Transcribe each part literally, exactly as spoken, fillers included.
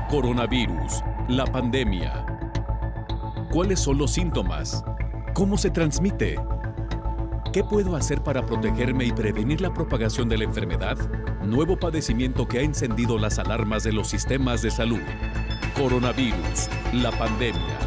Coronavirus, la pandemia. ¿Cuáles son los síntomas? ¿Cómo se transmite? ¿Qué puedo hacer para protegerme y prevenir la propagación de la enfermedad? Nuevo padecimiento que ha encendido las alarmas de los sistemas de salud. Coronavirus, la pandemia.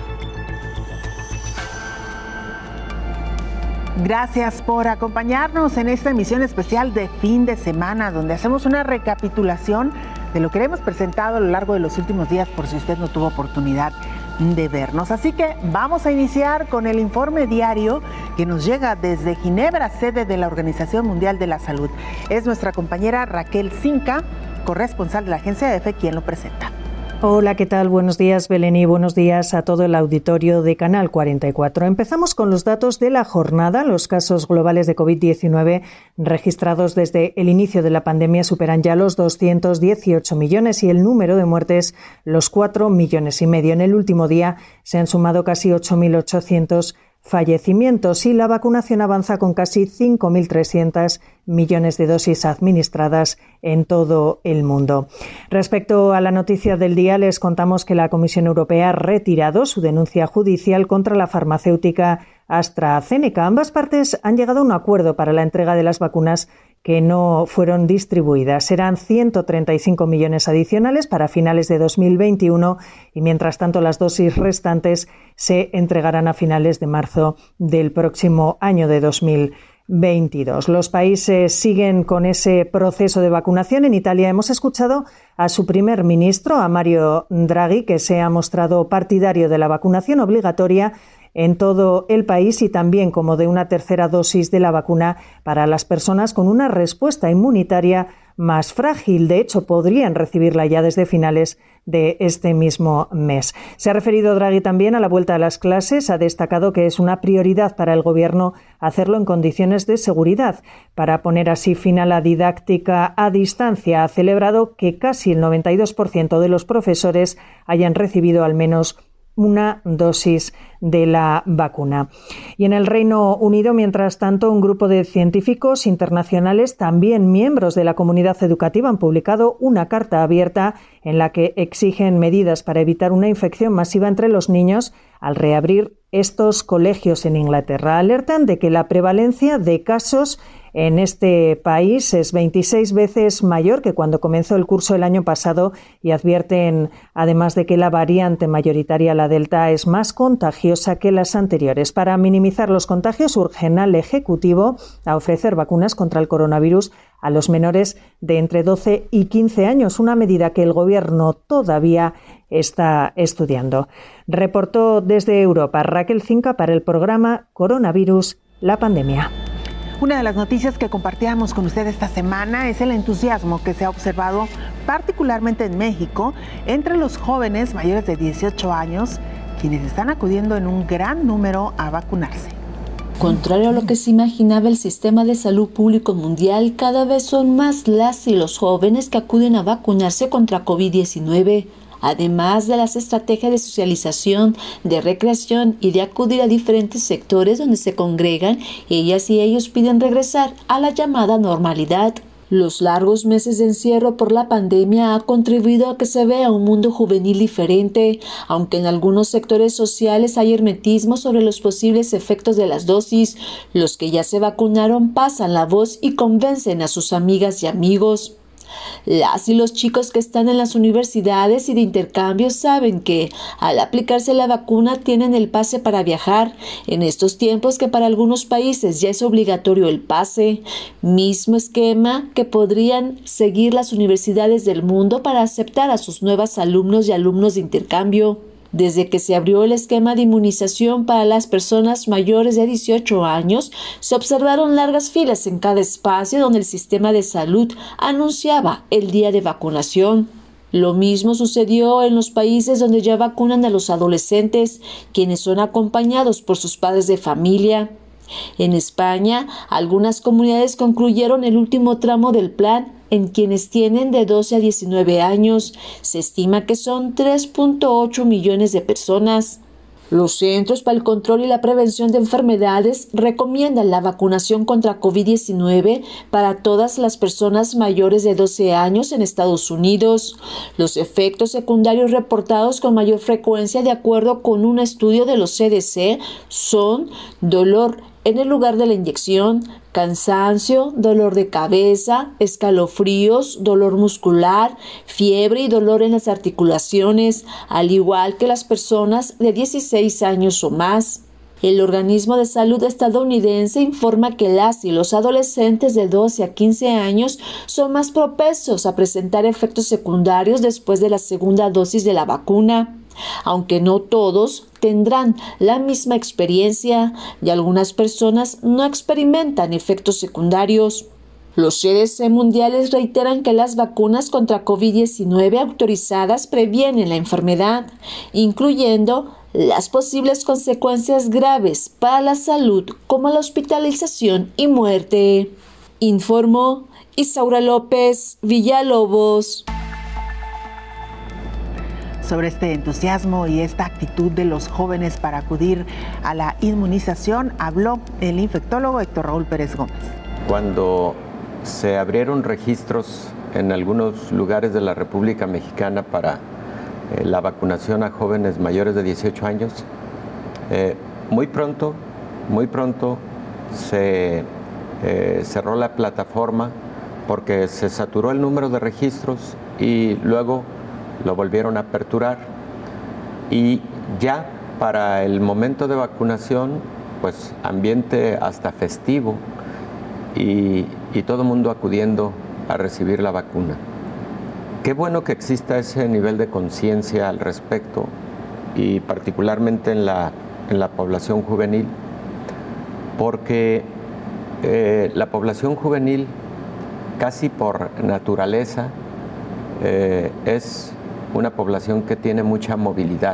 Gracias por acompañarnos en esta emisión especial de fin de semana, donde hacemos una recapitulación de lo que hemos presentado a lo largo de los últimos días, por si usted no tuvo oportunidad de vernos. Así que vamos a iniciar con el informe diario que nos llega desde Ginebra, sede de la Organización Mundial de la Salud. Es nuestra compañera Raquel Cinca, corresponsal de la Agencia EFE, quien lo presenta. Hola, ¿qué tal? Buenos días, Belén, y buenos días a todo el auditorio de Canal cuarenta y cuatro. Empezamos con los datos de la jornada. Los casos globales de COVID diecinueve registrados desde el inicio de la pandemia superan ya los doscientos dieciocho millones y el número de muertes los cuatro millones y medio. En el último día se han sumado casi ocho mil ochocientos fallecimientos y la vacunación avanza con casi cinco mil trescientos millones de dosis administradas en todo el mundo. Respecto a la noticia del día, les contamos que la Comisión Europea ha retirado su denuncia judicial contra la farmacéutica AstraZeneca. Ambas partes han llegado a un acuerdo para la entrega de las vacunas que no fueron distribuidas. Serán ciento treinta y cinco millones adicionales para finales de dos mil veintiuno y, mientras tanto, las dosis restantes se entregarán a finales de marzo del próximo año de dos mil veintidós. Los países siguen con ese proceso de vacunación. En Italia hemos escuchado a su primer ministro, a Mario Draghi, que se ha mostrado partidario de la vacunación obligatoria en todo el país y también como de una tercera dosis de la vacuna para las personas con una respuesta inmunitaria más frágil. De hecho, podrían recibirla ya desde finales de este mismo mes. Se ha referido Draghi también a la vuelta a las clases. Ha destacado que es una prioridad para el Gobierno hacerlo en condiciones de seguridad para poner así fin a la didáctica a distancia. Ha celebrado que casi el noventa y dos por ciento de los profesores hayan recibido al menos una dosis de la vacuna. Y en el Reino Unido, mientras tanto, un grupo de científicos internacionales, también miembros de la comunidad educativa, han publicado una carta abierta en la que exigen medidas para evitar una infección masiva entre los niños al reabrir estos colegios en Inglaterra. Alertan de que la prevalencia de casos en este país es veintiséis veces mayor que cuando comenzó el curso el año pasado y advierten además de que la variante mayoritaria, la Delta, es más contagiosa que las anteriores. Para minimizar los contagios urgen al Ejecutivo a ofrecer vacunas contra el coronavirus a los menores de entre doce y quince años, una medida que el Gobierno todavía está estudiando. Reportó desde Europa Raquel Cinca para el programa Coronavirus, la pandemia. Una de las noticias que compartíamos con usted esta semana es el entusiasmo que se ha observado particularmente en México entre los jóvenes mayores de dieciocho años, quienes están acudiendo en un gran número a vacunarse. Contrario a lo que se imaginaba el sistema de salud público mundial, cada vez son más las y los jóvenes que acuden a vacunarse contra COVID diecinueve. Además de las estrategias de socialización, de recreación y de acudir a diferentes sectores donde se congregan, ellas y ellos piden regresar a la llamada normalidad. Los largos meses de encierro por la pandemia ha contribuido a que se vea un mundo juvenil diferente, aunque en algunos sectores sociales hay hermetismo sobre los posibles efectos de las dosis. Los que ya se vacunaron pasan la voz y convencen a sus amigas y amigos. Las y los chicos que están en las universidades y de intercambio saben que, al aplicarse la vacuna, tienen el pase para viajar, en estos tiempos que para algunos países ya es obligatorio el pase, mismo esquema que podrían seguir las universidades del mundo para aceptar a sus nuevos alumnos y alumnos de intercambio. Desde que se abrió el esquema de inmunización para las personas mayores de dieciocho años, se observaron largas filas en cada espacio donde el sistema de salud anunciaba el día de vacunación. Lo mismo sucedió en los países donde ya vacunan a los adolescentes, quienes son acompañados por sus padres de familia. En España, algunas comunidades concluyeron el último tramo del plan en quienes tienen de doce a diecinueve años. Se estima que son tres punto ocho millones de personas. Los Centros para el Control y la Prevención de Enfermedades recomiendan la vacunación contra COVID diecinueve para todas las personas mayores de doce años en Estados Unidos. Los efectos secundarios reportados con mayor frecuencia, de acuerdo con un estudio de los C D C, son dolor en el lugar de la inyección, cansancio, dolor de cabeza, escalofríos, dolor muscular, fiebre y dolor en las articulaciones, al igual que las personas de dieciséis años o más. El Organismo de Salud estadounidense informa que las y los adolescentes de doce a quince años son más propensos a presentar efectos secundarios después de la segunda dosis de la vacuna. Aunque no todos tendrán la misma experiencia y algunas personas no experimentan efectos secundarios. Los C D C mundiales reiteran que las vacunas contra COVID diecinueve autorizadas previenen la enfermedad, incluyendo las posibles consecuencias graves para la salud como la hospitalización y muerte. Informó Isaura López Villalobos. Sobre este entusiasmo y esta actitud de los jóvenes para acudir a la inmunización, habló el infectólogo Héctor Raúl Pérez Gómez. Cuando se abrieron registros en algunos lugares de la República Mexicana para eh, la vacunación a jóvenes mayores de dieciocho años, eh, muy pronto, muy pronto se eh, cerró la plataforma porque se saturó el número de registros y luego lo volvieron a aperturar, y ya para el momento de vacunación, pues ambiente hasta festivo y, y todo el mundo acudiendo a recibir la vacuna. Qué bueno que exista ese nivel de conciencia al respecto, y particularmente en la, en la población juvenil, porque eh, la población juvenil casi por naturaleza eh, es una población que tiene mucha movilidad,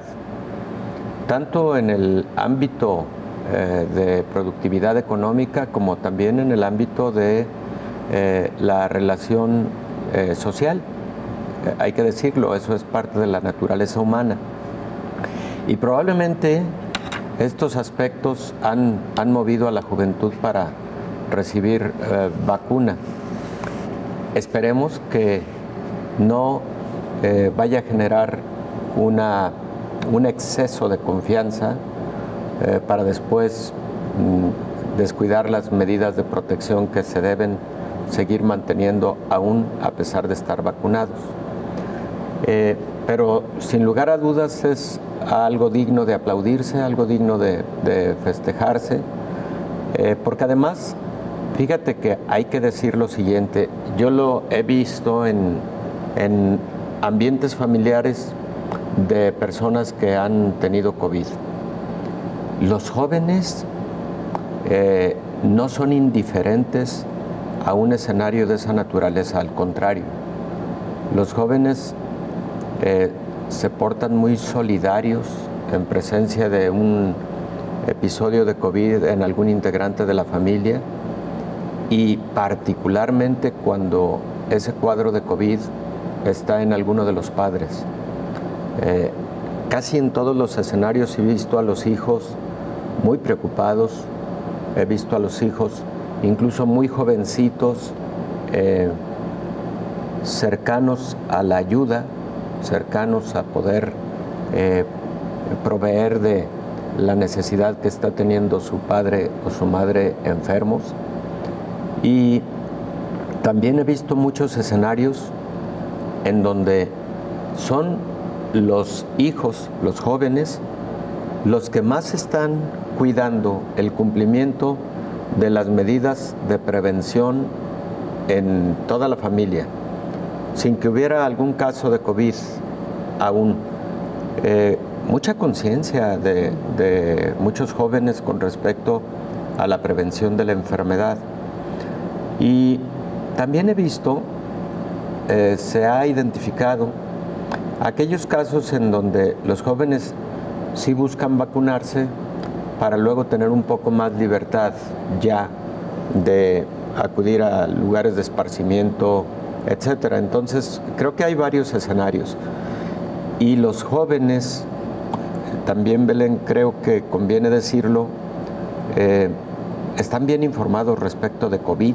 tanto en el ámbito eh, de productividad económica como también en el ámbito de eh, la relación eh, social. Eh, hay que decirlo, eso es parte de la naturaleza humana. Y probablemente estos aspectos han, han movido a la juventud para recibir eh, vacuna. Esperemos que no Eh, vaya a generar una, un exceso de confianza eh, para después mm, descuidar las medidas de protección que se deben seguir manteniendo aún a pesar de estar vacunados. Eh, pero sin lugar a dudas es algo digno de aplaudirse, algo digno de, de festejarse, eh, porque además, fíjate que hay que decir lo siguiente, yo lo he visto en, en ambientes familiares de personas que han tenido COVID. Los jóvenes eh, no son indiferentes a un escenario de esa naturaleza, al contrario. Los jóvenes eh, se portan muy solidarios en presencia de un episodio de COVID en algún integrante de la familia, y particularmente cuando ese cuadro de COVID está en alguno de los padres. Eh, casi en todos los escenarios he visto a los hijos muy preocupados, he visto a los hijos incluso muy jovencitos, eh, cercanos a la ayuda, cercanos a poder eh, proveer de la necesidad que está teniendo su padre o su madre enfermos. Y también he visto muchos escenarios en donde son los hijos, los jóvenes, los que más están cuidando el cumplimiento de las medidas de prevención en toda la familia, sin que hubiera algún caso de COVID aún. Eh, mucha conciencia de, de muchos jóvenes con respecto a la prevención de la enfermedad. Y también he visto Eh, se ha identificado aquellos casos en donde los jóvenes sí buscan vacunarse para luego tener un poco más libertad ya de acudir a lugares de esparcimiento, etcétera. Entonces, creo que hay varios escenarios. Y los jóvenes también, Belén, creo que conviene decirlo, eh, están bien informados respecto de COVID.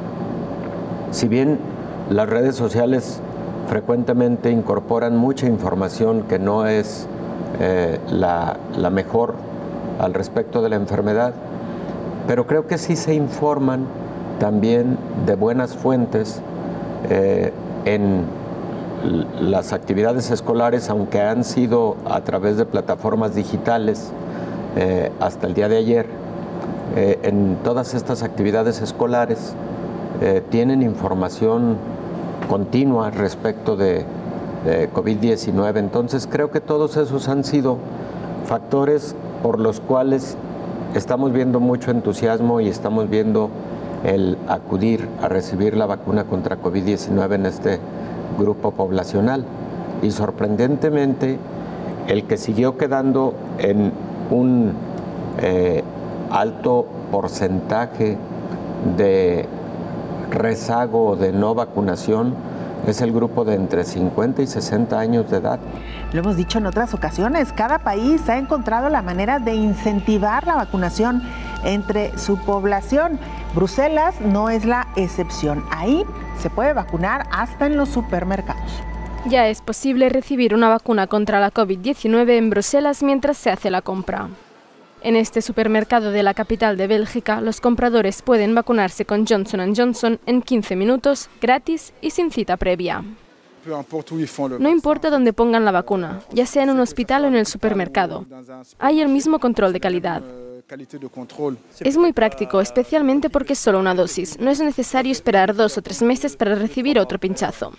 Si bien las redes sociales frecuentemente incorporan mucha información que no es eh, la, la mejor al respecto de la enfermedad, pero creo que sí se informan también de buenas fuentes eh, en las actividades escolares, aunque han sido a través de plataformas digitales eh, hasta el día de ayer. Eh, en todas estas actividades escolares eh, tienen información continua respecto de, de COVID diecinueve. Entonces creo que todos esos han sido factores por los cuales estamos viendo mucho entusiasmo y estamos viendo el acudir a recibir la vacuna contra COVID diecinueve en este grupo poblacional. Y sorprendentemente, el que siguió quedando en un eh, alto porcentaje de rezago de no vacunación es el grupo de entre cincuenta y sesenta años de edad. Lo hemos dicho en otras ocasiones, cada país ha encontrado la manera de incentivar la vacunación entre su población. Bruselas no es la excepción. Ahí se puede vacunar hasta en los supermercados. Ya es posible recibir una vacuna contra la COVID diecinueve en Bruselas mientras se hace la compra. En este supermercado de la capital de Bélgica, los compradores pueden vacunarse con Johnson and Johnson en quince minutos, gratis y sin cita previa. No importa dónde pongan la vacuna, ya sea en un hospital o en el supermercado, hay el mismo control de calidad. Es muy práctico, especialmente porque es solo una dosis. No es necesario esperar dos o tres meses para recibir otro pinchazo.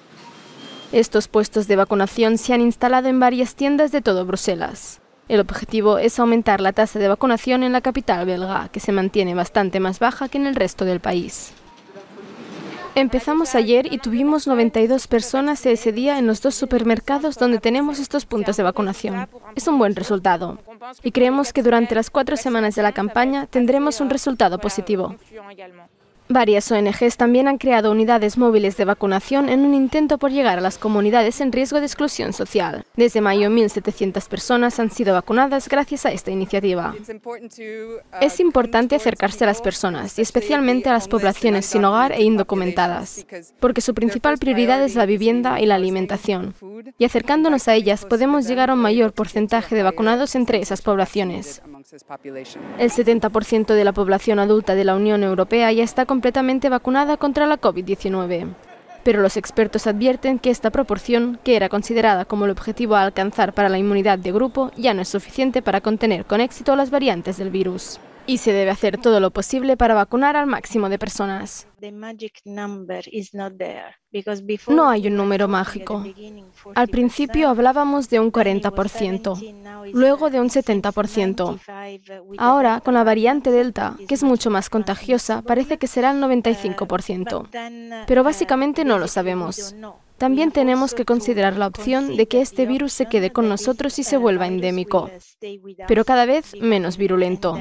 Estos puestos de vacunación se han instalado en varias tiendas de todo Bruselas. El objetivo es aumentar la tasa de vacunación en la capital belga, que se mantiene bastante más baja que en el resto del país. Empezamos ayer y tuvimos noventa y dos personas ese día en los dos supermercados donde tenemos estos puntos de vacunación. Es un buen resultado. Y creemos que durante las cuatro semanas de la campaña tendremos un resultado positivo. Varias O N Ges también han creado unidades móviles de vacunación en un intento por llegar a las comunidades en riesgo de exclusión social. Desde mayo, mil setecientas personas han sido vacunadas gracias a esta iniciativa. Es importante acercarse a las personas, y especialmente a las poblaciones sin hogar e indocumentadas, porque su principal prioridad es la vivienda y la alimentación. Y acercándonos a ellas podemos llegar a un mayor porcentaje de vacunados entre esas poblaciones. El setenta por ciento de la población adulta de la Unión Europea ya está completamente vacunada contra la COVID diecinueve. Pero los expertos advierten que esta proporción, que era considerada como el objetivo a alcanzar para la inmunidad de grupo, ya no es suficiente para contener con éxito las variantes del virus. Y se debe hacer todo lo posible para vacunar al máximo de personas. No hay un número mágico. Al principio hablábamos de un cuarenta por ciento, luego de un setenta por ciento. Ahora, con la variante Delta, que es mucho más contagiosa, parece que será el noventa y cinco por ciento. Pero básicamente no lo sabemos. También tenemos que considerar la opción de que este virus se quede con nosotros y se vuelva endémico, pero cada vez menos virulento.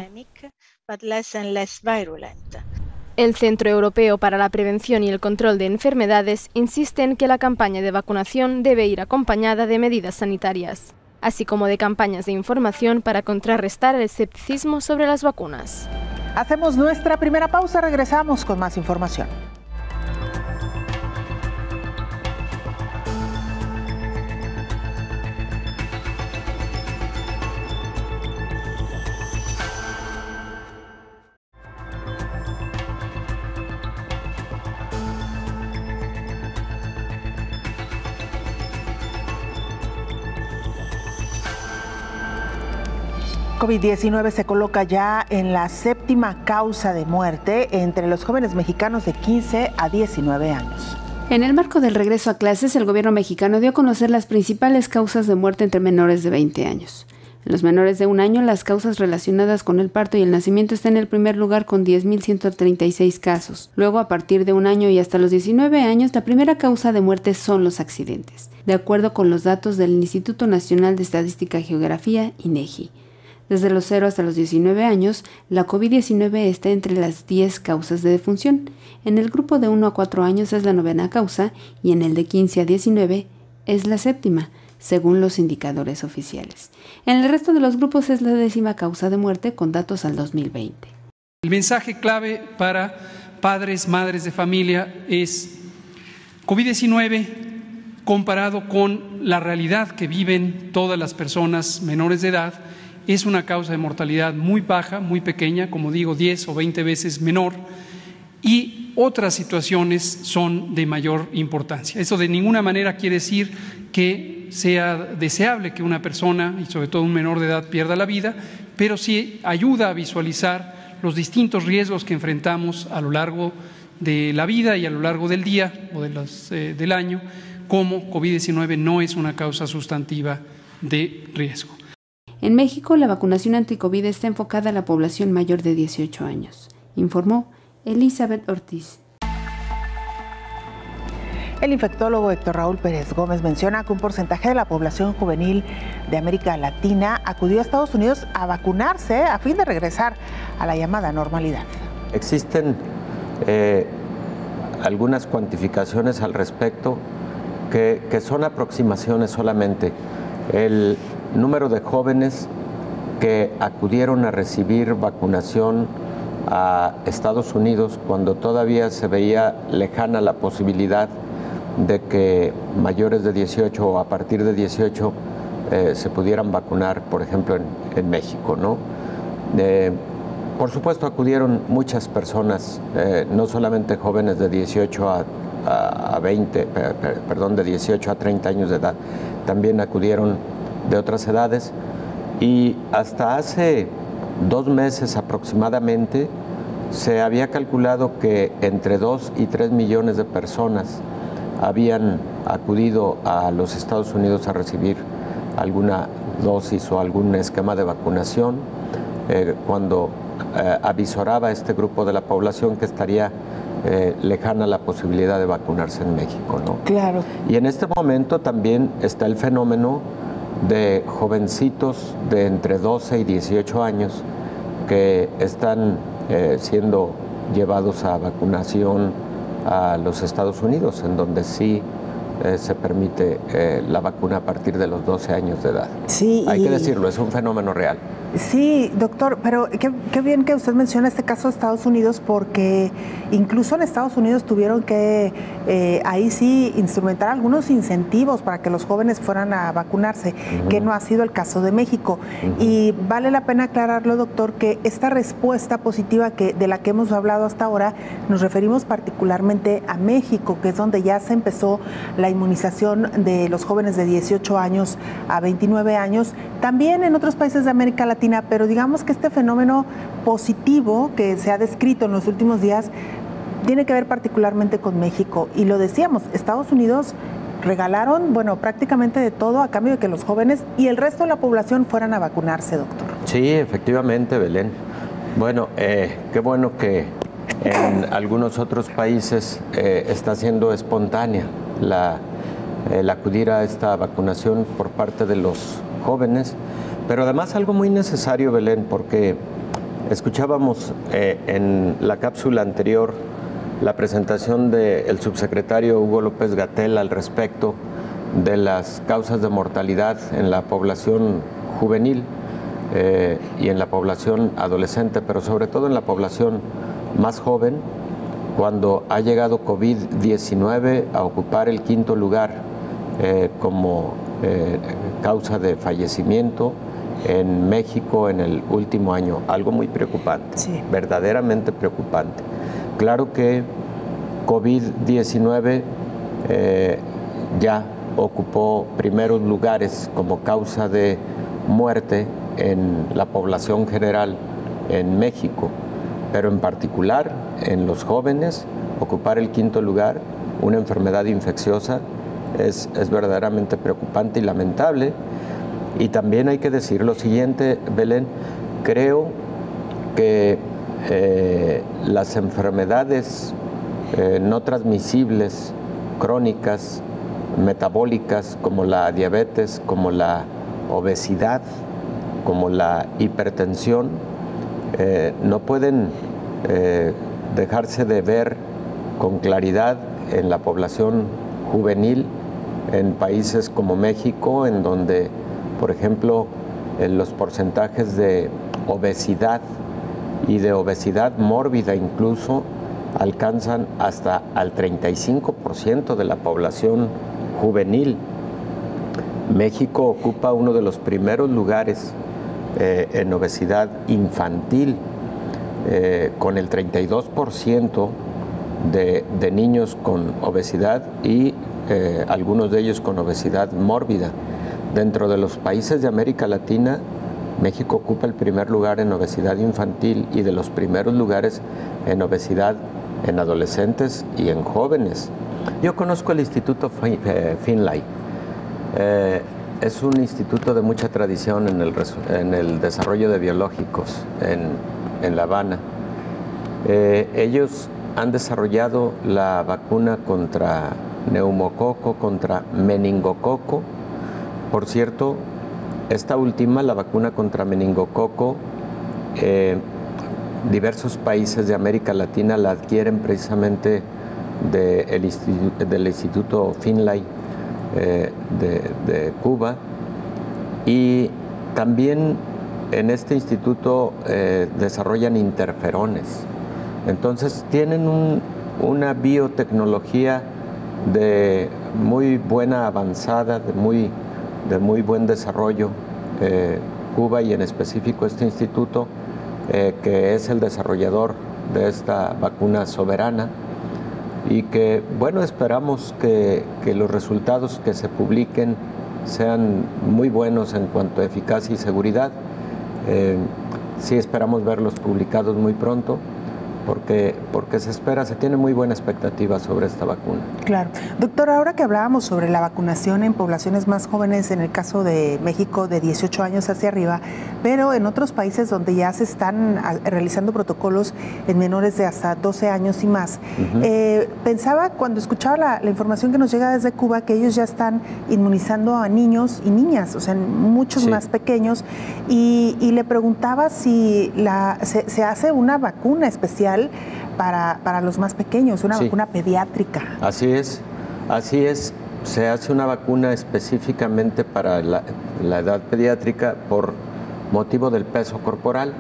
El Centro Europeo para la Prevención y el Control de Enfermedades insiste en que la campaña de vacunación debe ir acompañada de medidas sanitarias, así como de campañas de información para contrarrestar el escepticismo sobre las vacunas. Hacemos nuestra primera pausa, regresamos con más información. COVID diecinueve se coloca ya en la séptima causa de muerte entre los jóvenes mexicanos de quince a diecinueve años. En el marco del regreso a clases, el gobierno mexicano dio a conocer las principales causas de muerte entre menores de veinte años. En los menores de un año, las causas relacionadas con el parto y el nacimiento están en el primer lugar con diez mil ciento treinta y seis casos. Luego, a partir de un año y hasta los diecinueve años, la primera causa de muerte son los accidentes, de acuerdo con los datos del Instituto Nacional de Estadística y Geografía, INEGI. Desde los cero hasta los diecinueve años, la COVID diecinueve está entre las diez causas de defunción. En el grupo de uno a cuatro años es la novena causa y en el de quince a diecinueve es la séptima. según los indicadores oficiales. En el resto de los grupos es la décima causa de muerte con datos al dos mil veinte. El mensaje clave para padres, madres de familia es COVID diecinueve comparado con la realidad que viven todas las personas menores de edad, es una causa de mortalidad muy baja, muy pequeña, como digo, diez o veinte veces menor, y otras situaciones son de mayor importancia. Eso de ninguna manera quiere decir que sea deseable que una persona, y sobre todo un menor de edad, pierda la vida, pero sí ayuda a visualizar los distintos riesgos que enfrentamos a lo largo de la vida y a lo largo del día o de los, eh, del año, como COVID diecinueve no es una causa sustantiva de riesgo. En México, la vacunación anticovid está enfocada a la población mayor de dieciocho años, informó Elizabeth Ortiz. El infectólogo Héctor Raúl Pérez Gómez menciona que un porcentaje de la población juvenil de América Latina acudió a Estados Unidos a vacunarse a fin de regresar a la llamada normalidad. Existen eh, algunas cuantificaciones al respecto que, que son aproximaciones solamente. El número de jóvenes que acudieron a recibir vacunación a Estados Unidos cuando todavía se veía lejana la posibilidad de que mayores de dieciocho o a partir de dieciocho eh, se pudieran vacunar, por ejemplo, en, en México, ¿no? Eh, por supuesto, acudieron muchas personas, eh, no solamente jóvenes de dieciocho a, a, a veinte, per, per, perdón, de dieciocho a treinta años de edad, también acudieron de otras edades, y hasta hace dos meses aproximadamente se había calculado que entre dos y tres millones de personas habían acudido a los Estados Unidos a recibir alguna dosis o algún esquema de vacunación, eh, cuando eh, avisoraba a este grupo de la población que estaría eh, lejana la posibilidad de vacunarse en México, ¿no? Claro. Y en este momento también está el fenómeno de jovencitos de entre doce y dieciocho años que están eh, siendo llevados a vacunación a los Estados Unidos, en donde sí eh, se permite eh, la vacuna a partir de los doce años de edad. Sí, hay y... que decirlo, es un fenómeno real. Sí, doctor, pero qué, qué bien que usted menciona este caso de Estados Unidos, porque incluso en Estados Unidos tuvieron que eh, ahí sí instrumentar algunos incentivos para que los jóvenes fueran a vacunarse, uh-huh. que no ha sido el caso de México. Uh-huh. Y vale la pena aclararlo, doctor, que esta respuesta positiva que, de la que hemos hablado hasta ahora, nos referimos particularmente a México, que es donde ya se empezó la inmunización de los jóvenes de dieciocho años a veintinueve años, también en otros países de América Latina, pero digamos que este fenómeno positivo que se ha descrito en los últimos días tiene que ver particularmente con México. Y lo decíamos, Estados Unidos regalaron, bueno, prácticamente de todo a cambio de que los jóvenes y el resto de la población fueran a vacunarse, doctor. Sí, efectivamente, Belén. Bueno, eh, qué bueno que en algunos otros países eh, está siendo espontánea la, el acudir a esta vacunación por parte de los jóvenes. Pero además algo muy necesario, Belén, porque escuchábamos eh, en la cápsula anterior la presentación del subsecretario Hugo López-Gatell al respecto de las causas de mortalidad en la población juvenil eh, y en la población adolescente, pero sobre todo en la población más joven, cuando ha llegado COVID diecinueve a ocupar el quinto lugar eh, como eh, causa de fallecimiento en México en el último año, algo muy preocupante, sí. verdaderamente preocupante. Claro que COVID diecinueve eh, ya ocupó primeros lugares como causa de muerte en la población general en México, pero en particular en los jóvenes, ocupar el quinto lugar, una enfermedad infecciosa, es, es verdaderamente preocupante y lamentable. Y también hay que decir lo siguiente, Belén, creo que eh, las enfermedades eh, no transmisibles, crónicas, metabólicas, como la diabetes, como la obesidad, como la hipertensión, eh, no pueden eh, dejarse de ver con claridad en la población juvenil en países como México, en donde, por ejemplo, en los porcentajes de obesidad y de obesidad mórbida incluso alcanzan hasta al treinta y cinco por ciento de la población juvenil. México ocupa uno de los primeros lugares eh, en obesidad infantil, eh, con el treinta y dos por ciento de, de niños con obesidad y eh, algunos de ellos con obesidad mórbida. Dentro de los países de América Latina, México ocupa el primer lugar en obesidad infantil y de los primeros lugares en obesidad en adolescentes y en jóvenes. Yo conozco el Instituto Finlay. Eh, es un instituto de mucha tradición en el, en el desarrollo de biológicos en, en La Habana. Eh, ellos han desarrollado la vacuna contra neumococo, contra meningococo. Por cierto, esta última, la vacuna contra meningococo, eh, diversos países de América Latina la adquieren precisamente de el instituto, del Instituto Finlay eh, de, de Cuba, y también en este instituto eh, desarrollan interferones. Entonces tienen un, una biotecnología de muy buena avanzada, de muy, de muy buen desarrollo, eh, Cuba y en específico este instituto, eh, que es el desarrollador de esta vacuna soberana, y que, bueno, esperamos que, que los resultados que se publiquen sean muy buenos en cuanto a eficacia y seguridad. Eh, sí esperamos verlos publicados muy pronto, porque, porque se espera, se tiene muy buena expectativa sobre esta vacuna. Claro. Doctor, ahora que hablábamos sobre la vacunación en poblaciones más jóvenes, en el caso de México de dieciocho años hacia arriba, pero en otros países donde ya se están realizando protocolos en menores de hasta doce años y más, uh-huh. eh, pensaba cuando escuchaba la, la información que nos llega desde Cuba que ellos ya están inmunizando a niños y niñas, o sea, muchos sí. más pequeños, y, y le preguntaba si la, se, se hace una vacuna especial Para, para los más pequeños, una sí. vacuna pediátrica. Así es, así es. Se hace una vacuna específicamente para la, la edad pediátrica por motivo del peso corporal.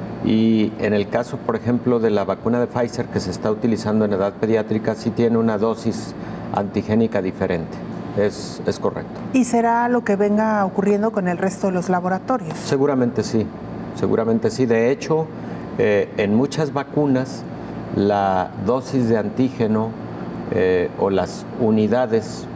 Y en el caso, por ejemplo, de la vacuna de Pfizer que se está utilizando en edad pediátrica, sí tiene una dosis antigénica diferente. Es, es correcto. ¿Y será lo que venga ocurriendo con el resto de los laboratorios? Seguramente sí, seguramente sí. De hecho, Eh, en muchas vacunas la dosis de antígeno eh, o las unidades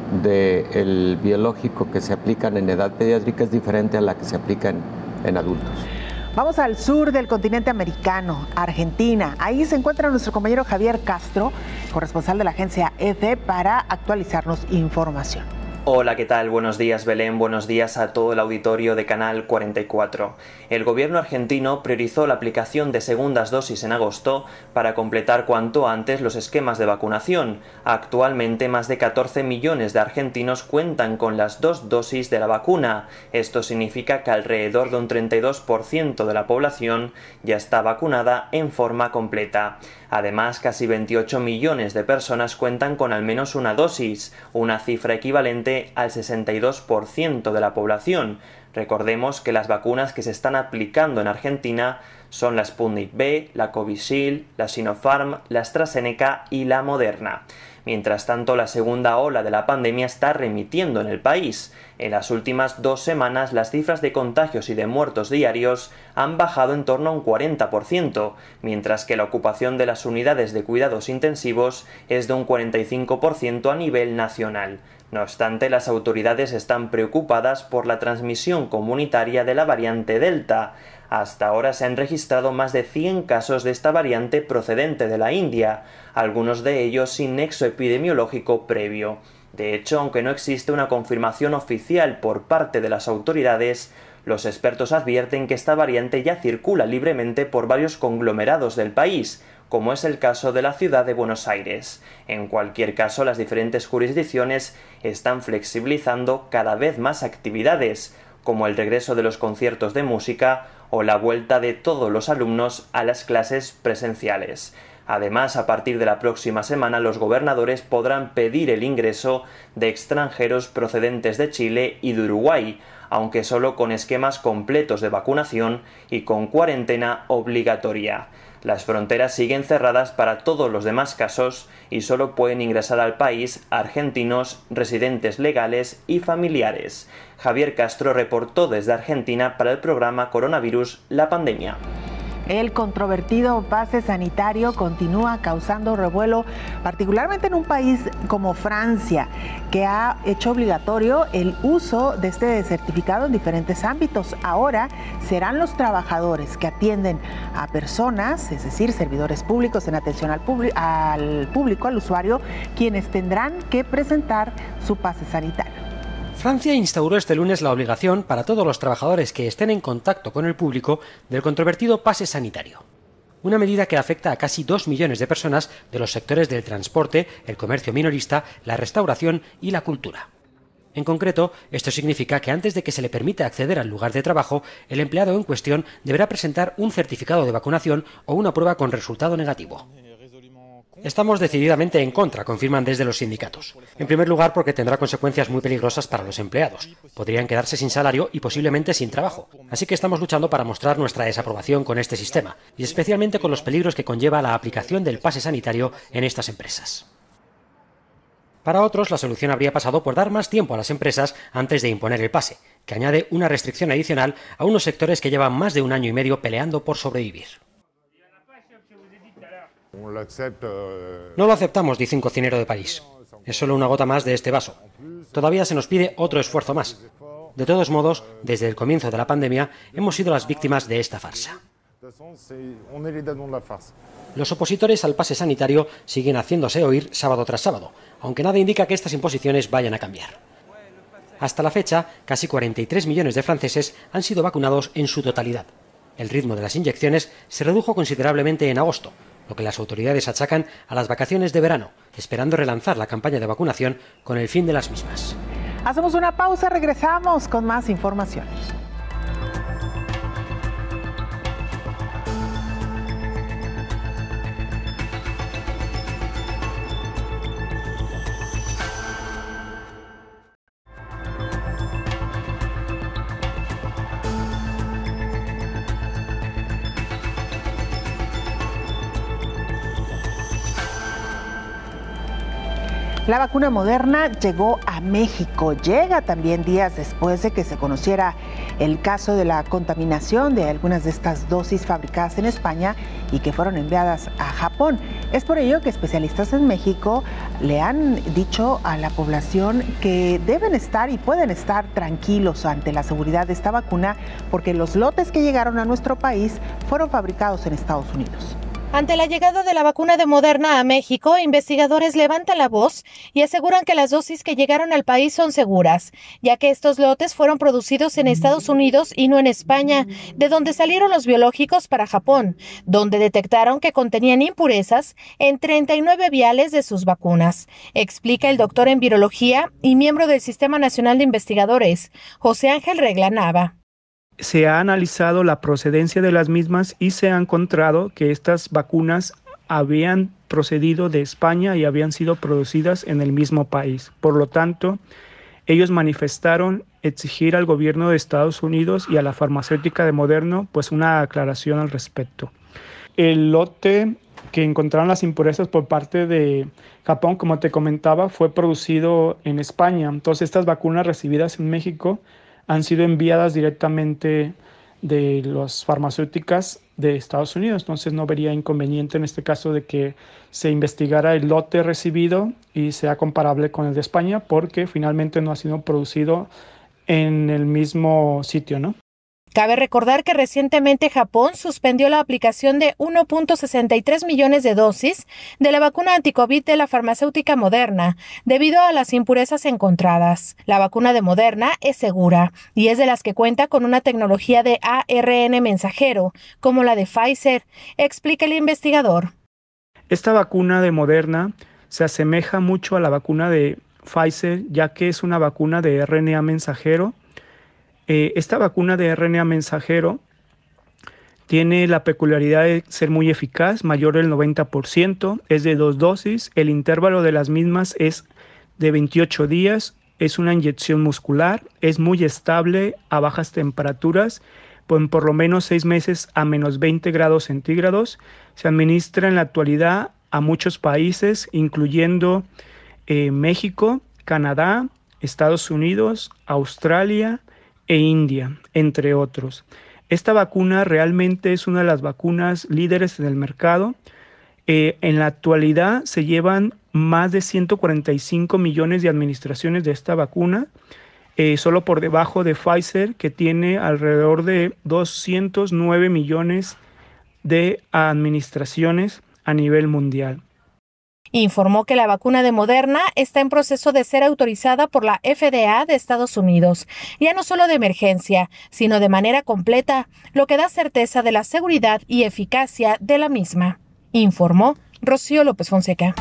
del biológico que se aplican en edad pediátrica es diferente a la que se aplica en, en adultos. Vamos al sur del continente americano, Argentina. Ahí se encuentra nuestro compañero Javier Castro, corresponsal de la agencia EFE, para actualizarnos información. Hola, ¿qué tal? Buenos días, Belén. Buenos días a todo el auditorio de Canal cuarenta y cuatro. El gobierno argentino priorizó la aplicación de segundas dosis en agosto para completar cuanto antes los esquemas de vacunación. Actualmente, más de catorce millones de argentinos cuentan con las dos dosis de la vacuna. Esto significa que alrededor de un treinta y dos por ciento de la población ya está vacunada en forma completa. Además, casi veintiocho millones de personas cuentan con al menos una dosis, una cifra equivalente al sesenta y dos por ciento de la población. Recordemos que las vacunas que se están aplicando en Argentina son la Sputnik V, la Covishield, la Sinopharm, la AstraZeneca y la Moderna. Mientras tanto, la segunda ola de la pandemia está remitiendo en el país. En las últimas dos semanas, las cifras de contagios y de muertos diarios han bajado en torno a un cuarenta por ciento, mientras que la ocupación de las unidades de cuidados intensivos es de un cuarenta y cinco por ciento a nivel nacional. No obstante, las autoridades están preocupadas por la transmisión comunitaria de la variante Delta. Hasta ahora se han registrado más de cien casos de esta variante procedente de la India, algunos de ellos sin nexo epidemiológico previo. De hecho, aunque no existe una confirmación oficial por parte de las autoridades, los expertos advierten que esta variante ya circula libremente por varios conglomerados del país, como es el caso de la ciudad de Buenos Aires. En cualquier caso, las diferentes jurisdicciones están flexibilizando cada vez más actividades, como el regreso de los conciertos de música o la vuelta de todos los alumnos a las clases presenciales. Además, a partir de la próxima semana, los gobernadores podrán pedir el ingreso de extranjeros procedentes de Chile y de Uruguay, aunque solo con esquemas completos de vacunación y con cuarentena obligatoria. Las fronteras siguen cerradas para todos los demás casos y solo pueden ingresar al país argentinos, residentes legales y familiares. Javier Castro reportó desde Argentina para el programa Coronavirus, la pandemia. El controvertido pase sanitario continúa causando revuelo, particularmente en un país como Francia, que ha hecho obligatorio el uso de este certificado en diferentes ámbitos. Ahora serán los trabajadores que atienden a personas, es decir, servidores públicos en atención al, al público, al usuario, quienes tendrán que presentar su pase sanitario. Francia instauró este lunes la obligación para todos los trabajadores que estén en contacto con el público del controvertido pase sanitario. Una medida que afecta a casi dos millones de personas de los sectores del transporte, el comercio minorista, la restauración y la cultura. En concreto, esto significa que antes de que se le permita acceder al lugar de trabajo, el empleado en cuestión deberá presentar un certificado de vacunación o una prueba con resultado negativo. Estamos decididamente en contra, confirman desde los sindicatos. En primer lugar, porque tendrá consecuencias muy peligrosas para los empleados. Podrían quedarse sin salario y posiblemente sin trabajo. Así que estamos luchando para mostrar nuestra desaprobación con este sistema, y especialmente con los peligros que conlleva la aplicación del pase sanitario en estas empresas. Para otros, la solución habría pasado por dar más tiempo a las empresas antes de imponer el pase, que añade una restricción adicional a unos sectores que llevan más de un año y medio peleando por sobrevivir. No lo aceptamos, dice un cocinero de París. Es solo una gota más de este vaso. Todavía se nos pide otro esfuerzo más. De todos modos, desde el comienzo de la pandemia, hemos sido las víctimas de esta farsa. Los opositores al pase sanitario siguen haciéndose oír sábado tras sábado, aunque nada indica que estas imposiciones vayan a cambiar. Hasta la fecha, casi cuarenta y tres millones de franceses han sido vacunados en su totalidad. El ritmo de las inyecciones se redujo considerablemente en agosto, lo que las autoridades achacan a las vacaciones de verano, esperando relanzar la campaña de vacunación con el fin de las mismas. Hacemos una pausa, regresamos con más información. La vacuna Moderna llegó a México. Llega también días después de que se conociera el caso de la contaminación de algunas de estas dosis fabricadas en España y que fueron enviadas a Japón. Es por ello que especialistas en México le han dicho a la población que deben estar y pueden estar tranquilos ante la seguridad de esta vacuna porque los lotes que llegaron a nuestro país fueron fabricados en Estados Unidos. Ante la llegada de la vacuna de Moderna a México, investigadores levantan la voz y aseguran que las dosis que llegaron al país son seguras, ya que estos lotes fueron producidos en Estados Unidos y no en España, de donde salieron los biológicos para Japón, donde detectaron que contenían impurezas en treinta y nueve viales de sus vacunas, explica el doctor en virología y miembro del Sistema Nacional de Investigadores, José Ángel Regla Nava. Se ha analizado la procedencia de las mismas y se ha encontrado que estas vacunas habían procedido de España y habían sido producidas en el mismo país. Por lo tanto, ellos manifestaron exigir al gobierno de Estados Unidos y a la farmacéutica de Moderna pues una aclaración al respecto. El lote que encontraron las impurezas por parte de Japón, como te comentaba, fue producido en España. Entonces, estas vacunas recibidas en México han sido enviadas directamente de las farmacéuticas de Estados Unidos. Entonces no vería inconveniente en este caso de que se investigara el lote recibido y sea comparable con el de España, porque finalmente no ha sido producido en el mismo sitio, ¿no? Cabe recordar que recientemente Japón suspendió la aplicación de uno punto sesenta y tres millones de dosis de la vacuna anticovid de la farmacéutica Moderna, debido a las impurezas encontradas. La vacuna de Moderna es segura y es de las que cuenta con una tecnología de A R N mensajero, como la de Pfizer, explica el investigador. Esta vacuna de Moderna se asemeja mucho a la vacuna de Pfizer, ya que es una vacuna de R N A mensajero. Eh, esta vacuna de R N A mensajero Tiene la peculiaridad de ser muy eficaz, mayor del noventa por ciento, es de dos dosis, el intervalo de las mismas es de veintiocho días, es una inyección muscular, es muy estable a bajas temperaturas, por, por lo menos seis meses a menos veinte grados centígrados. Se administra en la actualidad a muchos países, incluyendo eh, México, Canadá, Estados Unidos, Australia e India, entre otros. Esta vacuna realmente es una de las vacunas líderes en el mercado. Eh, en la actualidad se llevan más de ciento cuarenta y cinco millones de administraciones de esta vacuna, eh, solo por debajo de Pfizer, que tiene alrededor de doscientos nueve millones de administraciones a nivel mundial. Informó que la vacuna de Moderna está en proceso de ser autorizada por la F D A de Estados Unidos, ya no solo de emergencia, sino de manera completa, lo que da certeza de la seguridad y eficacia de la misma. Informó Rocío López Fonseca.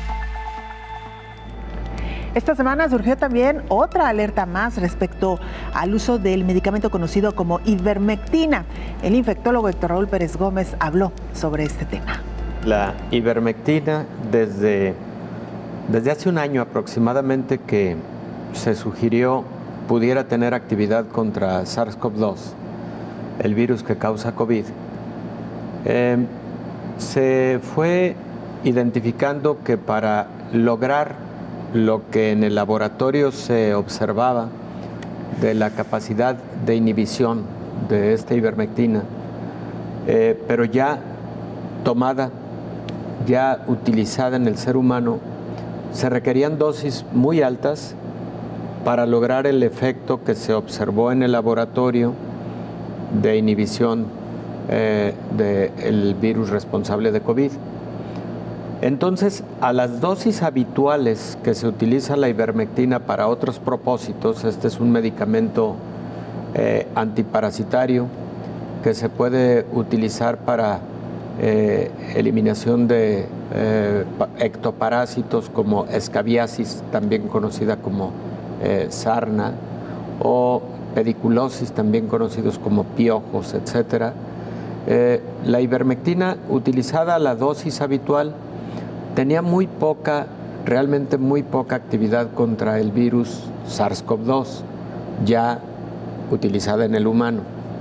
Esta semana surgió también otra alerta más respecto al uso del medicamento conocido como ivermectina. El infectólogo Héctor Raúl Pérez Gómez habló sobre este tema. La ivermectina, desde, desde hace un año aproximadamente que se sugirió pudiera tener actividad contra SARS CoV dos, el virus que causa COVID, eh, se fue identificando que para lograr lo que en el laboratorio se observaba de la capacidad de inhibición de esta ivermectina, eh, pero ya tomada, ya utilizada en el ser humano, se requerían dosis muy altas para lograr el efecto que se observó en el laboratorio de inhibición eh, del virus responsable de COVID. Entonces, a las dosis habituales que se utiliza la ivermectina para otros propósitos, este es un medicamento eh, antiparasitario que se puede utilizar para eh, eliminación de eh, ectoparásitos como escabiasis, también conocida como eh, sarna, o pediculosis, también conocidos como piojos, etcétera. Eh, la ivermectina utilizada a la dosis habitual tenía muy poca, realmente muy poca actividad contra el virus SARS CoV dos, ya utilizada en el humano.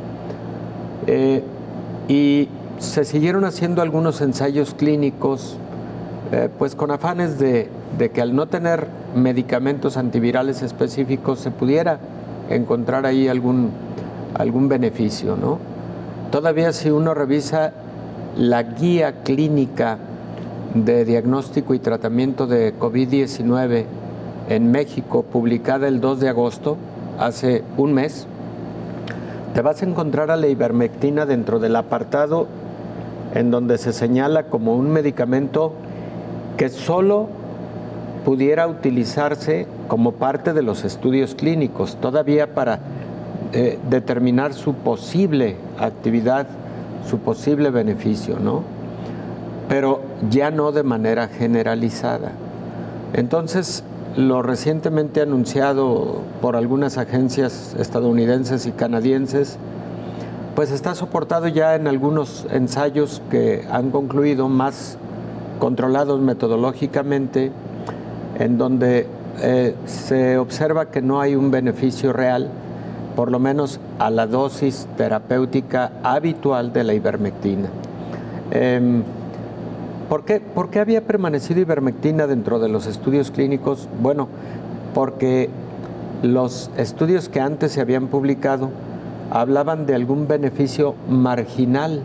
Eh, y se siguieron haciendo algunos ensayos clínicos, eh, pues con afanes de, de que al no tener medicamentos antivirales específicos se pudiera encontrar ahí algún, algún beneficio, ¿no? Todavía si uno revisa la guía clínica de diagnóstico y tratamiento de COVID diecinueve en México, publicada el dos de agosto, hace un mes, te vas a encontrar a la ivermectina dentro del apartado en donde se señala como un medicamento que solo pudiera utilizarse como parte de los estudios clínicos, todavía para eh, determinar su posible actividad, su posible beneficio, ¿no? Pero ya no de manera generalizada. Entonces, lo recientemente anunciado por algunas agencias estadounidenses y canadienses, pues está soportado ya en algunos ensayos que han concluido, más controlados metodológicamente, en donde eh, se observa que no hay un beneficio real, por lo menos a la dosis terapéutica habitual de la ivermectina. Eh, ¿por qué, ¿Por qué había permanecido ivermectina dentro de los estudios clínicos? Bueno, porque los estudios que antes se habían publicado hablaban de algún beneficio marginal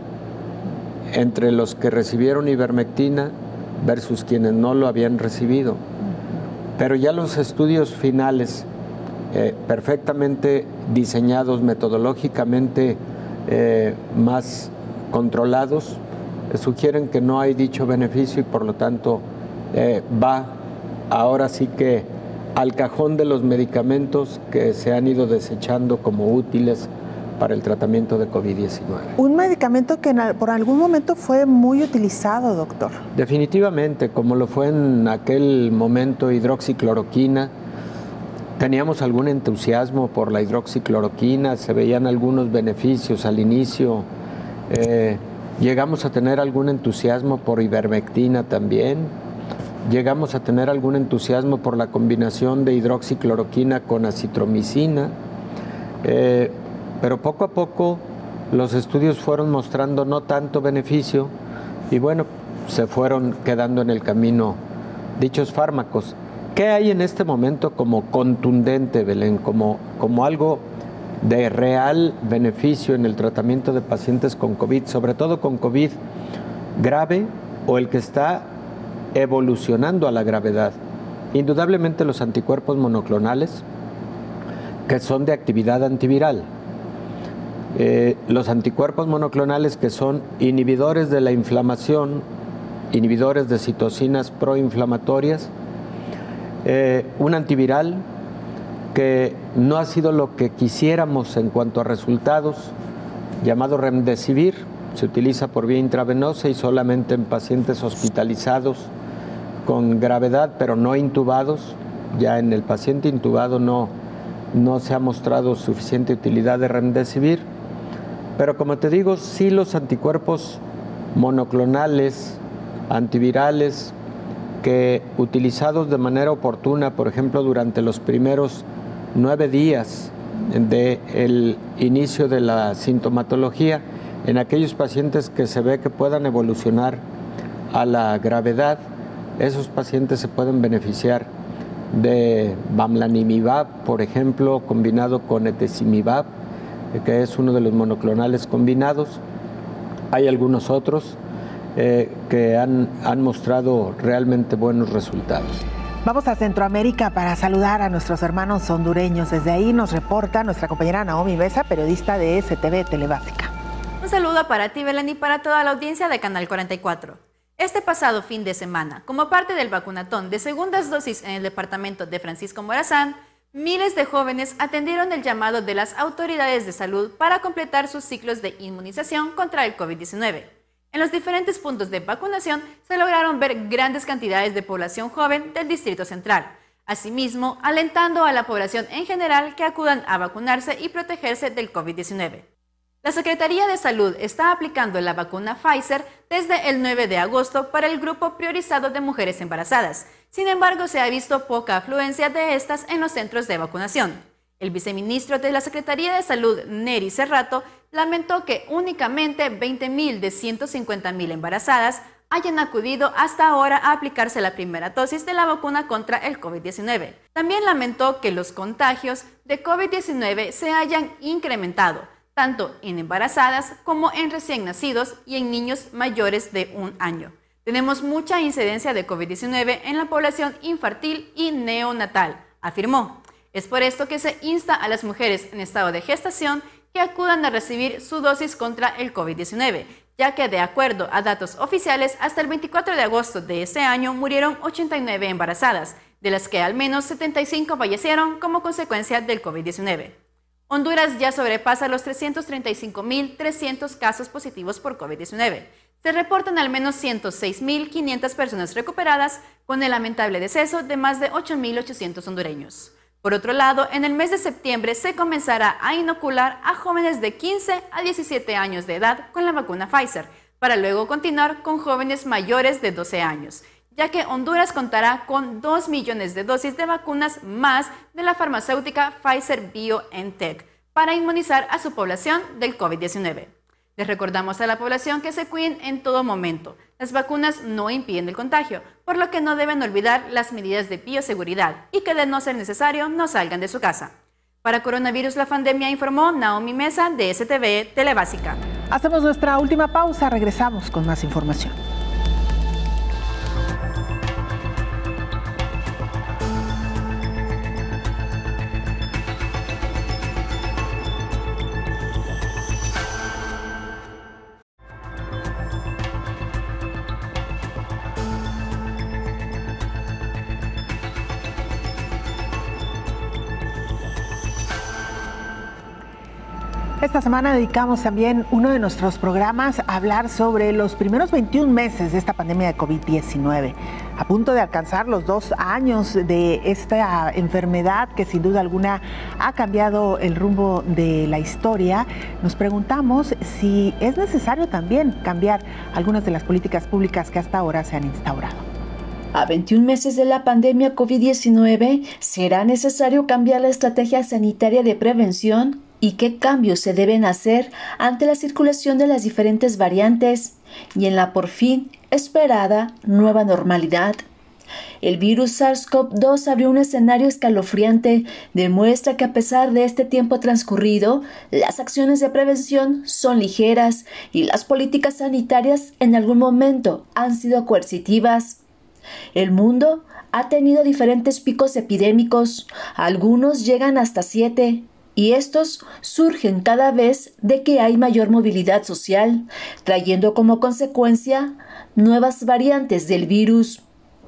entre los que recibieron ivermectina versus quienes no lo habían recibido. Pero ya los estudios finales, eh, perfectamente diseñados, metodológicamente eh, más controlados, eh, sugieren que no hay dicho beneficio y por lo tanto eh, va ahora sí que al cajón de los medicamentos que se han ido desechando como útiles para el tratamiento de COVID diecinueve. Un medicamento que en, por algún momento fue muy utilizado, doctor. Definitivamente, como lo fue en aquel momento hidroxicloroquina. Teníamos algún entusiasmo por la hidroxicloroquina, se veían algunos beneficios al inicio Eh, llegamos a tener algún entusiasmo por ivermectina también. Llegamos a tener algún entusiasmo por la combinación de hidroxicloroquina con acitromicina. Eh, pero poco a poco los estudios fueron mostrando no tanto beneficio y bueno, se fueron quedando en el camino dichos fármacos. ¿Qué hay en este momento como contundente, Belén, como, como algo de real beneficio en el tratamiento de pacientes con COVID, sobre todo con COVID grave o el que está evolucionando a la gravedad? Indudablemente los anticuerpos monoclonales, que son de actividad antiviral. Eh, los anticuerpos monoclonales que son inhibidores de la inflamación, inhibidores de citocinas proinflamatorias, eh, un antiviral que no ha sido lo que quisiéramos en cuanto a resultados, llamado Remdesivir, se utiliza por vía intravenosa y solamente en pacientes hospitalizados con gravedad, pero no intubados. Ya en el paciente intubado no, no se ha mostrado suficiente utilidad de Remdesivir. Pero como te digo, sí los anticuerpos monoclonales, antivirales, que utilizados de manera oportuna, por ejemplo, durante los primeros nueve días del inicio de la sintomatología, en aquellos pacientes que se ve que puedan evolucionar a la gravedad, esos pacientes se pueden beneficiar de Bamlanivimab, por ejemplo, combinado con Etesimivab, que es uno de los monoclonales combinados. Hay algunos otros eh, que han, han mostrado realmente buenos resultados. Vamos a Centroamérica para saludar a nuestros hermanos hondureños. Desde ahí nos reporta nuestra compañera Naomi Mesa, periodista de S T V Telebásica. Un saludo para ti, Belén, y para toda la audiencia de Canal cuarenta y cuatro. Este pasado fin de semana, como parte del vacunatón de segundas dosis en el departamento de Francisco Morazán, miles de jóvenes atendieron el llamado de las autoridades de salud para completar sus ciclos de inmunización contra el COVID diecinueve. En los diferentes puntos de vacunación se lograron ver grandes cantidades de población joven del Distrito Central. Asimismo, alentando a la población en general que acudan a vacunarse y protegerse del COVID diecinueve. La Secretaría de Salud está aplicando la vacuna Pfizer desde el nueve de agosto para el grupo priorizado de mujeres embarazadas. Sin embargo, se ha visto poca afluencia de estas en los centros de vacunación. El viceministro de la Secretaría de Salud, Neri Cerrato, lamentó que únicamente veinte mil de ciento cincuenta mil embarazadas hayan acudido hasta ahora a aplicarse la primera dosis de la vacuna contra el COVID diecinueve. También lamentó que los contagios de COVID diecinueve se hayan incrementado, tanto en embarazadas como en recién nacidos y en niños mayores de un año. Tenemos mucha incidencia de COVID diecinueve en la población infantil y neonatal, afirmó. Es por esto que se insta a las mujeres en estado de gestación que acudan a recibir su dosis contra el COVID diecinueve, ya que de acuerdo a datos oficiales, hasta el veinticuatro de agosto de este año murieron ochenta y nueve embarazadas, de las que al menos setenta y cinco fallecieron como consecuencia del COVID diecinueve. Honduras ya sobrepasa los trescientos treinta y cinco mil trescientos casos positivos por COVID diecinueve. Se reportan al menos ciento seis mil quinientas personas recuperadas, con el lamentable deceso de más de ocho mil ochocientos hondureños. Por otro lado, en el mes de septiembre se comenzará a inocular a jóvenes de quince a diecisiete años de edad con la vacuna Pfizer, para luego continuar con jóvenes mayores de doce años, ya que Honduras contará con dos millones de dosis de vacunas más de la farmacéutica Pfizer BioNTech para inmunizar a su población del COVID diecinueve. Les recordamos a la población que se cuiden en todo momento. Las vacunas no impiden el contagio, por lo que no deben olvidar las medidas de bioseguridad y que de no ser necesario no salgan de su casa. Para Coronavirus la Pandemia, informó Naomi Mesa de S T V Telebásica. Hacemos nuestra última pausa, regresamos con más información. Esta semana dedicamos también uno de nuestros programas a hablar sobre los primeros veintiún meses de esta pandemia de COVID diecinueve. A punto de alcanzar los dos años de esta enfermedad que sin duda alguna ha cambiado el rumbo de la historia, nos preguntamos si es necesario también cambiar algunas de las políticas públicas que hasta ahora se han instaurado. A veintiún meses de la pandemia COVID diecinueve, ¿será necesario cambiar la estrategia sanitaria de prevención? ¿Y qué cambios se deben hacer ante la circulación de las diferentes variantes y en la por fin esperada nueva normalidad? El virus SARS-CoV dos abrió un escenario escalofriante, demuestra que a pesar de este tiempo transcurrido, las acciones de prevención son ligeras y las políticas sanitarias en algún momento han sido coercitivas. El mundo ha tenido diferentes picos epidémicos, algunos llegan hasta siete, y estos surgen cada vez de que hay mayor movilidad social, trayendo como consecuencia nuevas variantes del virus.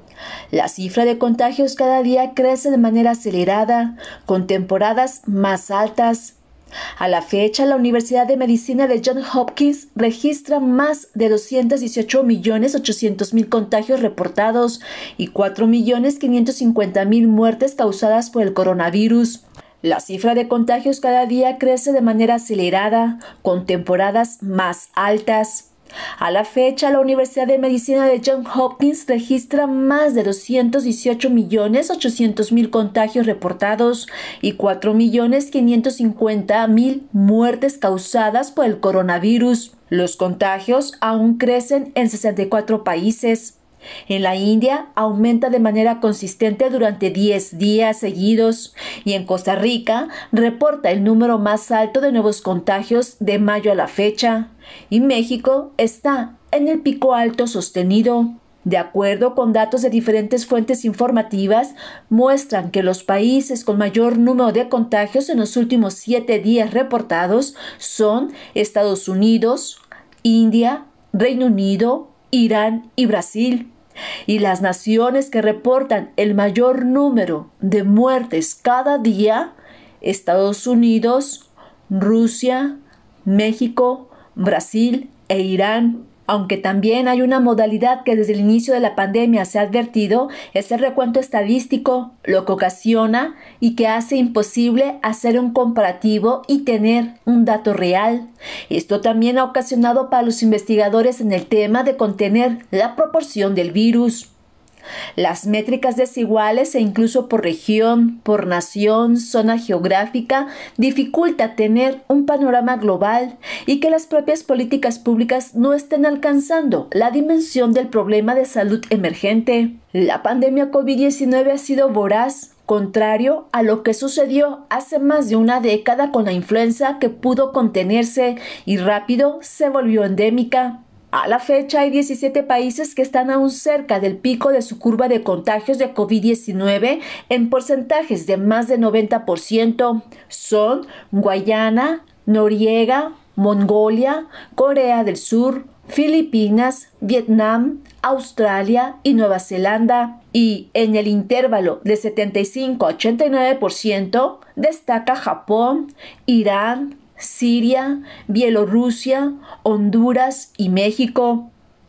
La cifra de contagios cada día crece de manera acelerada, con temporadas más altas. A la fecha, la Universidad de Medicina de Johns Hopkins registra más de doscientos dieciocho millones ochocientos mil contagios reportados y cuatro millones quinientos cincuenta mil muertes causadas por el coronavirus. La cifra de contagios cada día crece de manera acelerada, con temporadas más altas. A la fecha, la Universidad de Medicina de Johns Hopkins registra más de doscientos dieciocho millones ochocientos mil contagios reportados y cuatro millones quinientos cincuenta mil muertes causadas por el coronavirus. Los contagios aún crecen en sesenta y cuatro países. En la India aumenta de manera consistente durante diez días seguidos y en Costa Rica reporta el número más alto de nuevos contagios de mayo a la fecha y México está en el pico alto sostenido. De acuerdo con datos de diferentes fuentes informativas, muestran que los países con mayor número de contagios en los últimos siete días reportados son Estados Unidos, India, Reino Unido, Irán y Brasil. Y las naciones que reportan el mayor número de muertes cada día, Estados Unidos, Rusia, México, Brasil e Irán. Aunque también hay una modalidad que desde el inicio de la pandemia se ha advertido, es el recuento estadístico, lo que ocasiona y que hace imposible hacer un comparativo y tener un dato real. Esto también ha ocasionado para los investigadores en el tema de contener la proporción del virus. Las métricas desiguales e incluso por región, por nación, zona geográfica, dificulta tener un panorama global y que las propias políticas públicas no estén alcanzando la dimensión del problema de salud emergente. La pandemia COVID diecinueve ha sido voraz, contrario a lo que sucedió hace más de una década con la influenza, que pudo contenerse y rápido se volvió endémica. A la fecha hay diecisiete países que están aún cerca del pico de su curva de contagios de COVID diecinueve en porcentajes de más de noventa por ciento. Son Guayana, Noriega, Mongolia, Corea del Sur, Filipinas, Vietnam, Australia y Nueva Zelanda. Y en el intervalo de setenta y cinco a ochenta y nueve por ciento destaca Japón, Irán, Siria, Bielorrusia, Honduras y México.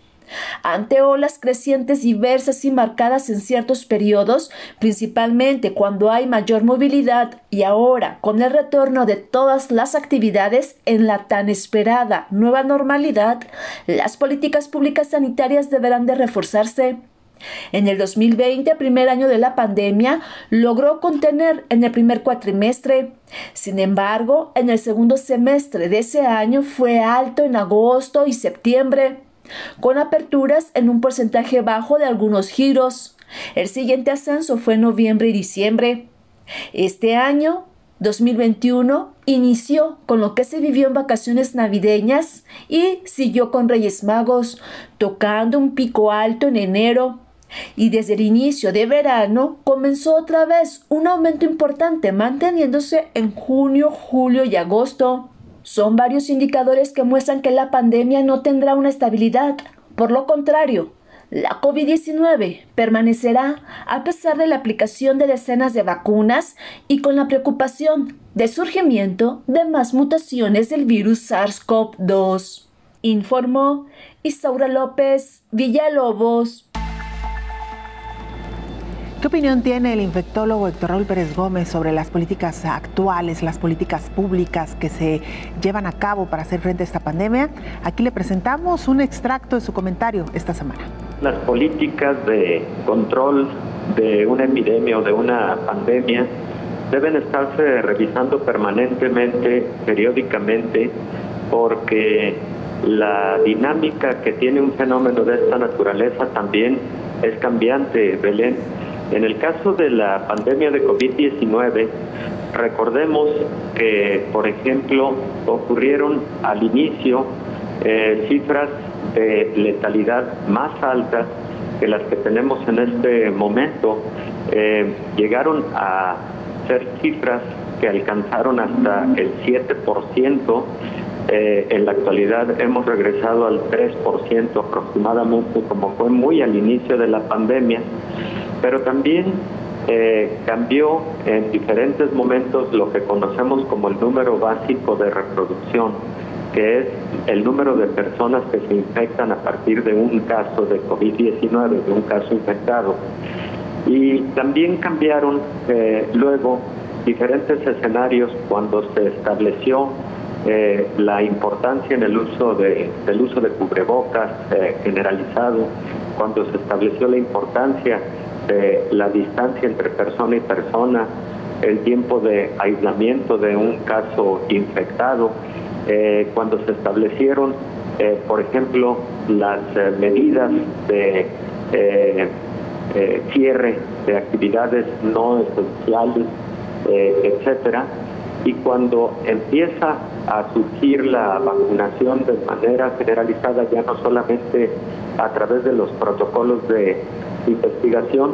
Ante olas crecientes diversas y marcadas en ciertos periodos, principalmente cuando hay mayor movilidad y ahora con el retorno de todas las actividades en la tan esperada nueva normalidad, las políticas públicas sanitarias deberán de reforzarse. En el dos mil veinte, primer año de la pandemia, logró contener en el primer cuatrimestre. Sin embargo, en el segundo semestre de ese año fue alto en agosto y septiembre, con aperturas en un porcentaje bajo de algunos giros. El siguiente ascenso fue en noviembre y diciembre. Este año, dos mil veintiuno, inició con lo que se vivió en vacaciones navideñas y siguió con Reyes Magos, tocando un pico alto en enero. Y desde el inicio de verano comenzó otra vez un aumento importante, manteniéndose en junio, julio y agosto. Son varios indicadores que muestran que la pandemia no tendrá una estabilidad. Por lo contrario, La COVID diecinueve permanecerá a pesar de la aplicación de decenas de vacunas y con la preocupación de surgimiento de más mutaciones del virus SARS-CoV dos, informó Isaura López Villalobos. ¿Qué opinión tiene el infectólogo Héctor Raúl Pérez Gómez sobre las políticas actuales, las políticas públicas que se llevan a cabo para hacer frente a esta pandemia? Aquí le presentamos un extracto de su comentario esta semana. Las políticas de control de una epidemia o de una pandemia deben estarse revisando permanentemente, periódicamente, porque la dinámica que tiene un fenómeno de esta naturaleza también es cambiante, Belén. En el caso de la pandemia de COVID diecinueve, recordemos que, por ejemplo, ocurrieron al inicio eh, cifras de letalidad más altas que las que tenemos en este momento. Eh, llegaron a ser cifras que alcanzaron hasta el siete por ciento. Eh, en la actualidad hemos regresado al tres por ciento aproximadamente, como fue muy al inicio de la pandemia. Pero también eh, cambió en diferentes momentos lo que conocemos como el número básico de reproducción, que es el número de personas que se infectan a partir de un caso de COVID diecinueve, de un caso infectado. Y también cambiaron eh, luego diferentes escenarios cuando se estableció eh, la importancia en el uso de, del uso de cubrebocas eh, generalizado, cuando se estableció la importancia de la distancia entre persona y persona, el tiempo de aislamiento de un caso infectado, eh, cuando se establecieron, eh, por ejemplo, las eh, medidas de eh, eh, cierre de actividades no esenciales, eh, etcétera, y cuando empieza a surgir la vacunación de manera generalizada, ya no solamente a través de los protocolos de investigación,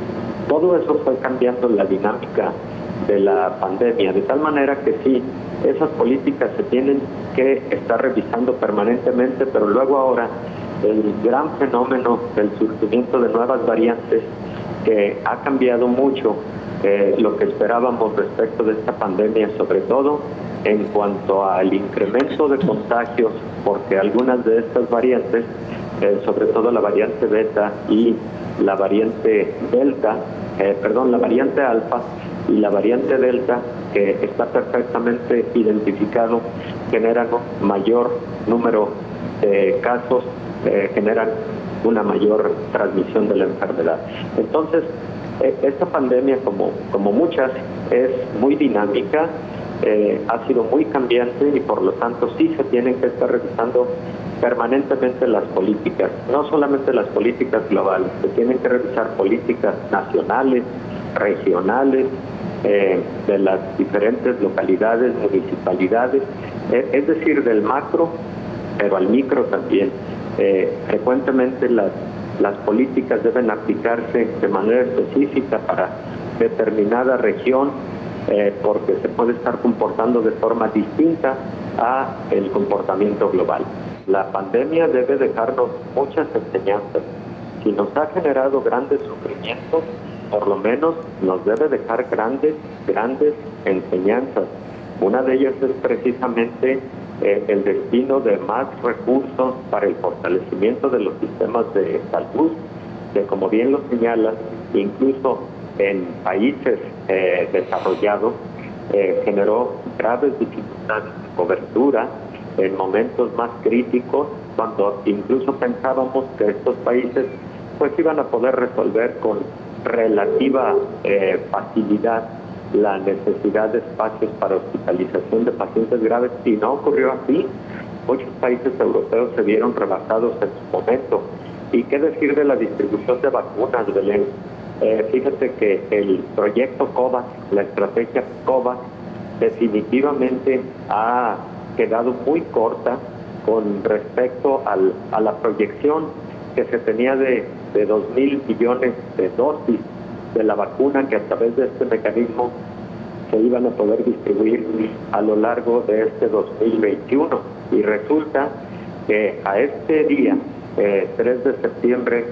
todo eso fue cambiando la dinámica de la pandemia, de tal manera que sí, esas políticas se tienen que estar revisando permanentemente, pero luego ahora el gran fenómeno del surgimiento de nuevas variantes que ha cambiado mucho eh, lo que esperábamos respecto de esta pandemia, sobre todo en cuanto al incremento de contagios, porque algunas de estas variantes, eh, sobre todo la variante beta y la variante delta, eh, perdón, la variante alfa y la variante delta, que está perfectamente identificado, generan un mayor número de casos, eh, generan una mayor transmisión de la enfermedad. Entonces, eh, esta pandemia, como, como muchas, es muy dinámica, eh, ha sido muy cambiante y por lo tanto sí se tienen que estar revisando permanentemente las políticas, no solamente las políticas globales, se tienen que revisar políticas nacionales, regionales, eh, de las diferentes localidades, municipalidades, eh, es decir, del macro, pero al micro también. Eh, frecuentemente las, las políticas deben aplicarse de manera específica para determinada región, eh, porque se puede estar comportando de forma distinta a el comportamiento global. La pandemia debe dejarnos muchas enseñanzas. Si nos ha generado grandes sufrimientos, por lo menos nos debe dejar grandes, grandes enseñanzas. Una de ellas es precisamente eh, el destino de más recursos para el fortalecimiento de los sistemas de salud, que, como bien lo señalas, incluso en países eh, desarrollados, eh, generó graves dificultades de cobertura en momentos más críticos, cuando incluso pensábamos que estos países pues iban a poder resolver con relativa eh, facilidad la necesidad de espacios para hospitalización de pacientes graves, y no ocurrió así. Muchos países europeos se vieron rebasados en su momento. ¿Y qué decir de la distribución de vacunas, Belén? Eh, fíjate que el proyecto COVAX, la estrategia COVAX, definitivamente ha quedado muy corta con respecto al, a la proyección que se tenía de, de dos mil millones de dosis de la vacuna que a través de este mecanismo se iban a poder distribuir a lo largo de este dos mil veintiuno. Y resulta que a este día, eh, tres de septiembre,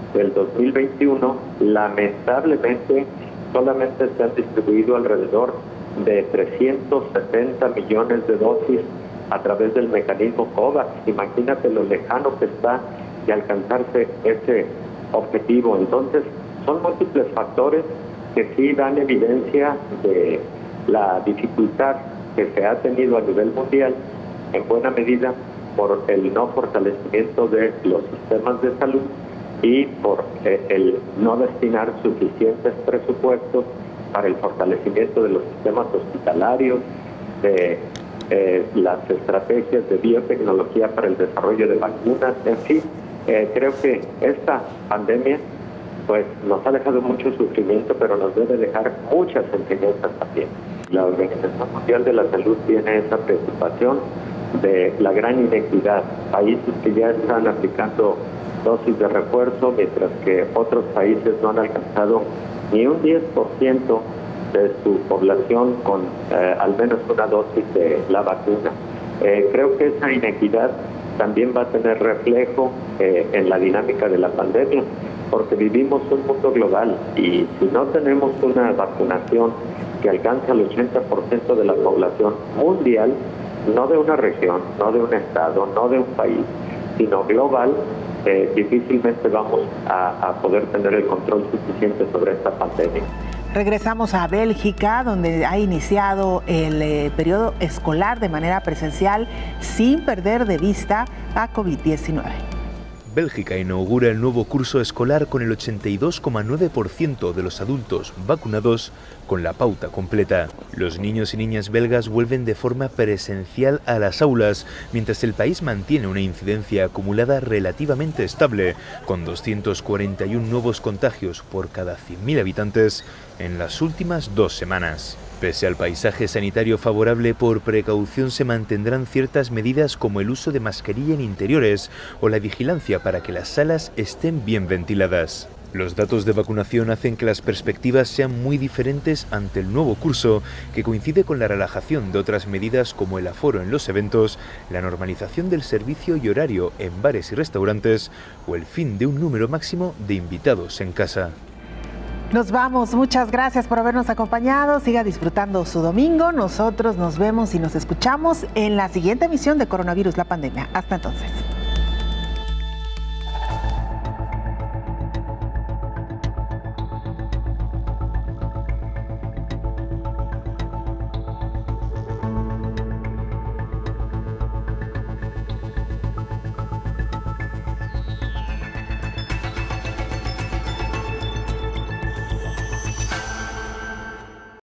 del dos mil veintiuno, lamentablemente solamente se han distribuido alrededor de trescientos setenta millones de dosis a través del mecanismo COVAX. Imagínate lo lejano que está de alcanzarse ese objetivo. Entonces, son múltiples factores que sí dan evidencia de la dificultad que se ha tenido a nivel mundial, en buena medida por el no fortalecimiento de los sistemas de salud y por eh, el no destinar suficientes presupuestos para el fortalecimiento de los sistemas hospitalarios, de eh, las estrategias de biotecnología para el desarrollo de vacunas. En fin, eh, creo que esta pandemia pues nos ha dejado mucho sufrimiento, pero nos debe dejar muchas enseñanzas también. La Organización Mundial de la Salud tiene esa preocupación de la gran inequidad. Países que ya están aplicando dosis de refuerzo, mientras que otros países no han alcanzado ni un diez por ciento de su población con eh, al menos una dosis de la vacuna. Eh, creo que esa inequidad también va a tener reflejo eh, en la dinámica de la pandemia, porque vivimos un mundo global y si no tenemos una vacunación que alcance al ochenta por ciento de la población mundial, no de una región, no de un estado, no de un país, sino global, eh, difícilmente vamos a, a poder tener el control suficiente sobre esta pandemia. Regresamos a Bélgica, donde ha iniciado el eh, periodo escolar de manera presencial sin perder de vista a COVID diecinueve. Bélgica inaugura el nuevo curso escolar con el ochenta y dos coma nueve por ciento de los adultos vacunados con la pauta completa. Los niños y niñas belgas vuelven de forma presencial a las aulas, mientras el país mantiene una incidencia acumulada relativamente estable, con doscientos cuarenta y uno nuevos contagios por cada cien mil habitantes en las últimas dos semanas. Pese al paisaje sanitario favorable, por precaución se mantendrán ciertas medidas como el uso de mascarilla en interiores o la vigilancia para que las salas estén bien ventiladas. Los datos de vacunación hacen que las perspectivas sean muy diferentes ante el nuevo curso, que coincide con la relajación de otras medidas como el aforo en los eventos, la normalización del servicio y horario en bares y restaurantes o el fin de un número máximo de invitados en casa. Nos vamos, muchas gracias por habernos acompañado, siga disfrutando su domingo, nosotros nos vemos y nos escuchamos en la siguiente emisión de Coronavirus, la pandemia. Hasta entonces.